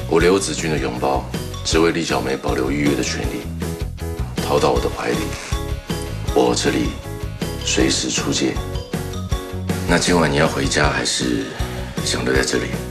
我刘子君的拥抱，只为厉小梅保留逾越的权利，逃到我的怀里。我这里随时出界。那今晚你要回家，还是想留在这里？